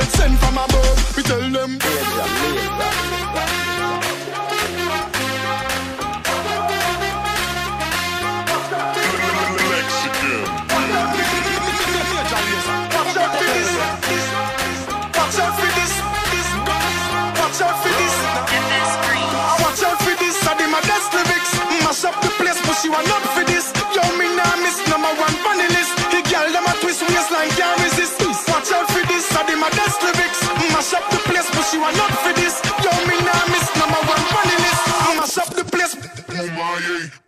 send from above. We tell them. Mash up the place, but she want up for this. Yo, me nah miss number one funny list. The girl them a twist waistline can't resist. Watch out for this, I dem a dance lyrics. Mash up the place, but she want up for this. Yo, me nah miss number one funny list. Mash up the place. Oh my.